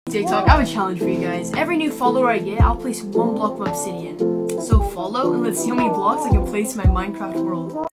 TikTok, I have a challenge for you guys. Every new follower I get, I'll place 1 block of obsidian. So follow and let's see how many blocks I can place in my Minecraft world.